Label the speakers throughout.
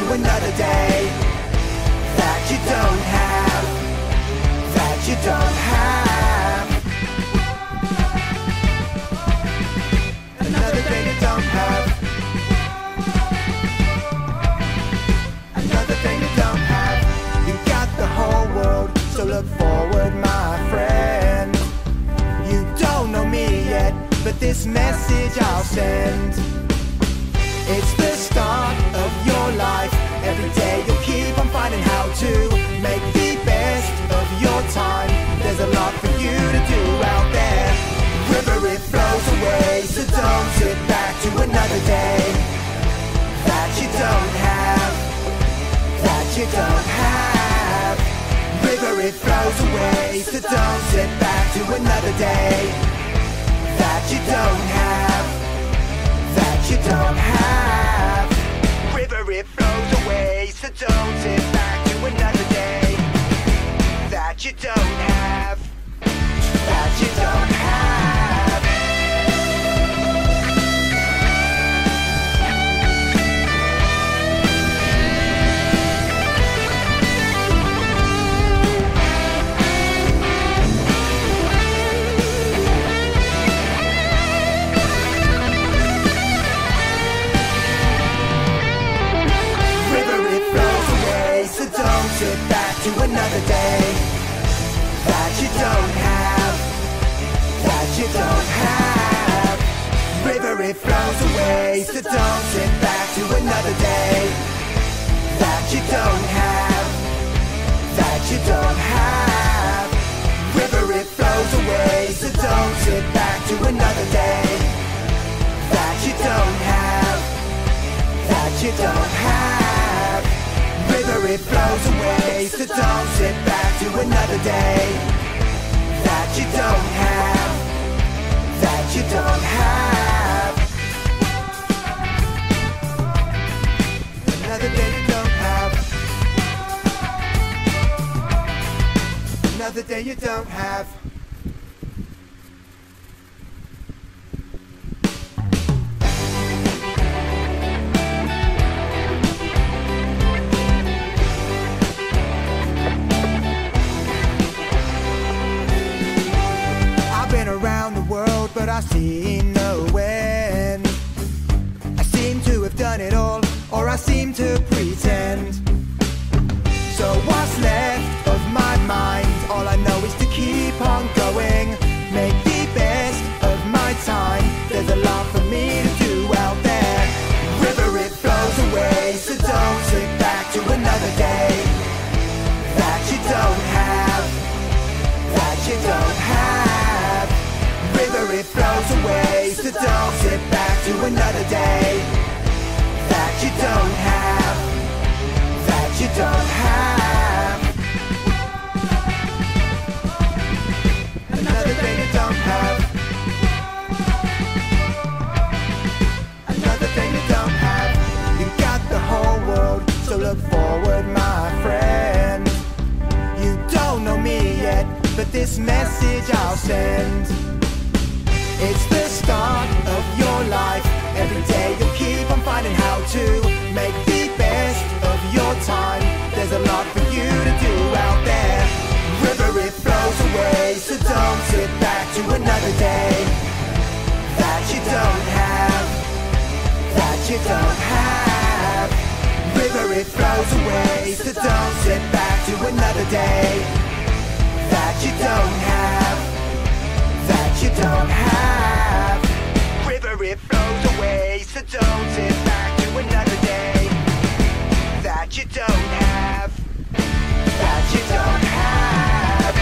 Speaker 1: to another day that you don't have, that you don't have. Another day you don't have, another day you don't have. You got the whole world, so look forward, my friend. You don't know me yet, but this message I'll send. It's the start of your life. Every day you'll keep on finding how to make the best of your time. There's a lot for you to do out there. River, it flows away, so don't sit back to another day that you don't have, that you don't have. River, it flows away, so don't sit back to another day that you don't have, that you don't have. River, it flows away, so don't sit back to another day that you don't have, that you don't have. Don't sit back to another day that you don't have, that you don't have. River, it flows away, so don't sit back to another day that you don't have, that you don't have. River, it flows away, so don't sit back to another day that you don't have, that you don't have. River, it flows away, so don't sit back to another day that you don't have, that you don't have. Another day you don't have, another day you don't have. Around the world, but I see no end. I seem to have done it all, or I seem to pretend. So what's left of my mind? All I know is to keep on going, make the best of my time. There's a lot for me to do out there. River, it flows away, so don't sit back to another day that you don't have, that you don't have. River, it flows away, so don't sit back to another day that you don't have, that you don't have. Another day you don't have, another day you don't have. You got the whole world, so look forward, my friend. You don't know me yet, but this message I'll send. It's the start of your life. Every day you'll keep on finding how to make the best of your time. There's a lot for you to do out there. River, it flows away, so don't sit back to another day that you don't have, that you don't have. River, it flows away, so don't sit back to another day that you don't have, that you don't have. River, it flows away, so don't sit back to another day that you don't have, that you don't have.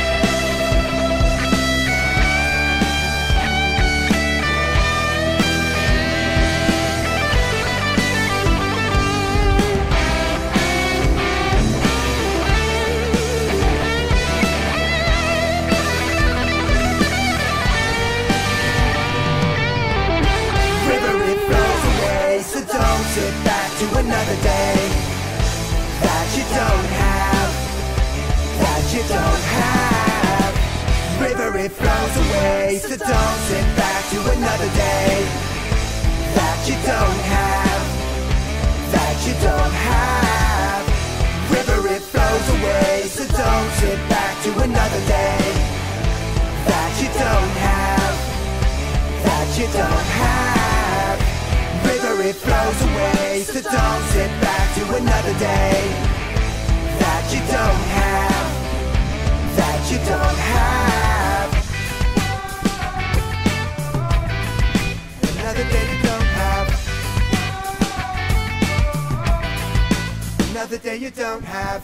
Speaker 1: Don't sit back to another day that you don't have, that you don't have. River, it flows away, so don't sit back to another day that you don't have, that you don't have. River, it flows away, so don't sit back to another day that you don't have, that you don't have. River, it flows away, so don't sit back to another day that you don't have, that you don't have. Another day you don't have, another day you don't have.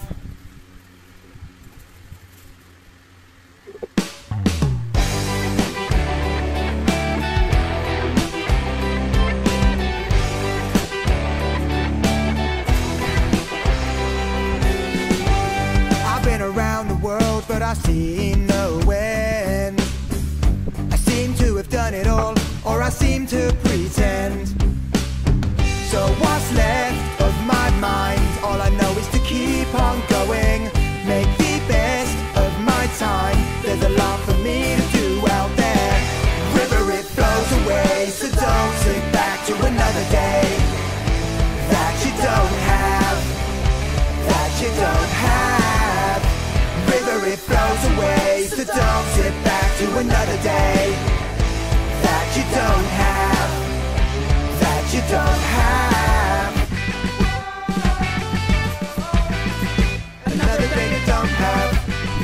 Speaker 1: I've been around the world, but I see no end. I seem to have done it all, or I seem to pretend. So what's left of my mind? All I know is to keep on going, make the best of my time. There's a lot for me to do out there. River, it flows away, so don't sit back to another day that you don't have, that you don't have. River, it flows away, so don't sit back to another day that you don't have, that you don't have. Another day you don't have,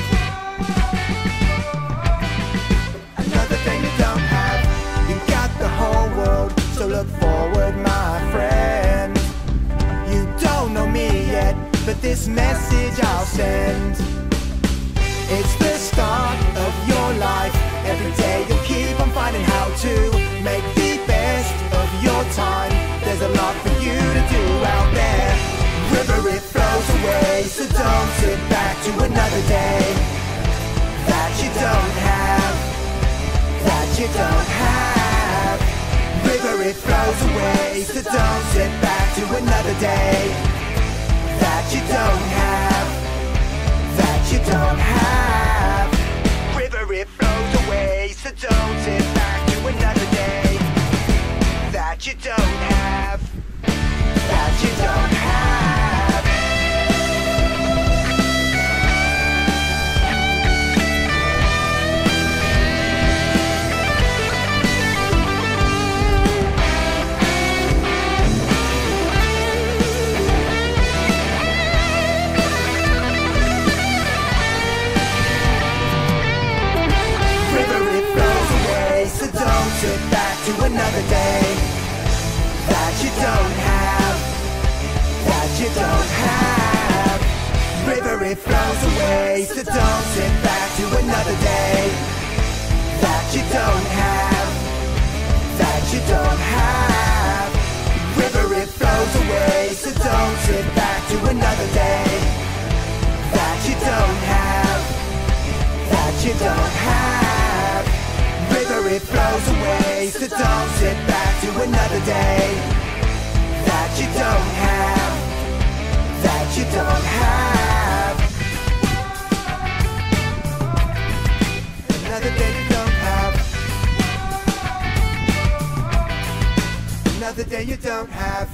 Speaker 1: another day you don't have. You got the whole world, so look forward, my friend. You don't know me yet, but this message I'll send. It's the start of your life. Every day you'll keep on finding how to make the best of your time. There's a lot for you to do out there. River, it flows away, so don't sit back to another day that you don't have, that you don't have. River, it flows away, so don't sit back to another day that you don't have, that you don't have. River, it flows away, so don't sit back to another day that you don't have, that you don't have. Sit back to another day that you don't have, that you don't have. River, it flows away, so don't sit back to another day that you don't have, that you don't have. River, it flows away, so don't sit back to another day that you don't have, that you don't have. River, it flows away, so don't sit back to another day that you don't have, that you don't have. Another day you don't have, another day you don't have.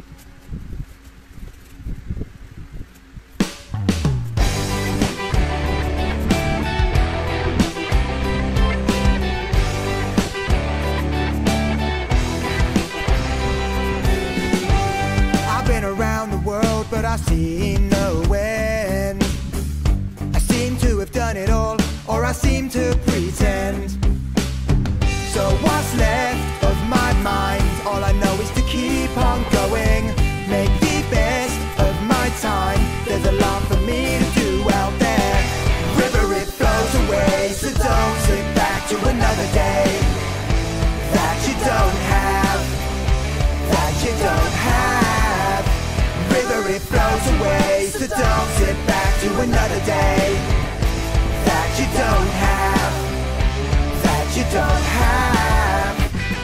Speaker 1: But I see no end. I seem to have done it all, or I seem to pretend. So what's left of my mind? All I know is to keep on going, make the best of my time. There's a lot for me to do out there. River, it flows away, so don't sit back to another day that you don't have, that you don't have. River, it flows away, so don't sit back to another day that you don't have, that you don't have.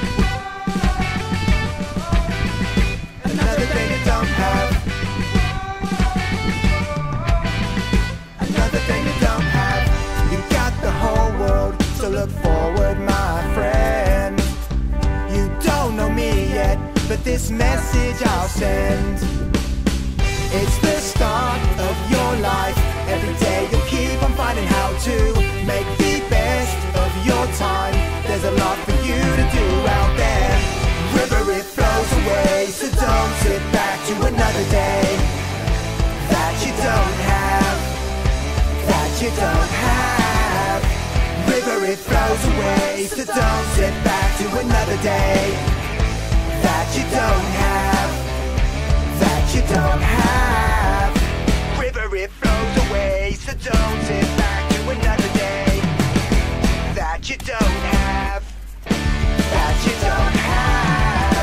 Speaker 1: Another day you don't have, another day you don't have. You got the whole world, so look forward, my friend. You don't know me yet, but this message I'll send. another day that you don't have, that you don't have. River, it flows away, so don't sit back to another day that you don't have, that you don't have. River, it flows away, so don't sit back to another day that you don't have, that you don't have.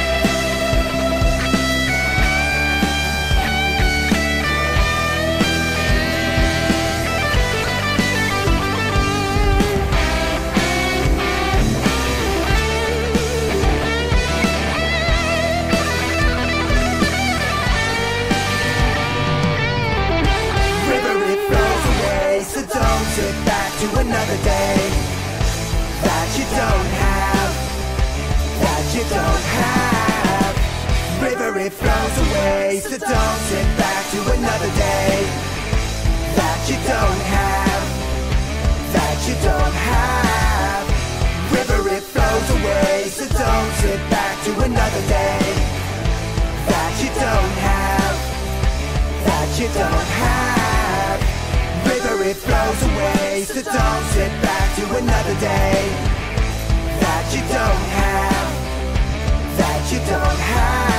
Speaker 1: Don't sit back to another day that you don't have, that you don't have. River, it flows away, so don't sit back to another day that you don't have, that you don't have. River, it flows away, so don't sit back to another day that you don't have, that you don't have. River, it flows away, so don't sit back to another day that you don't have, that you don't have.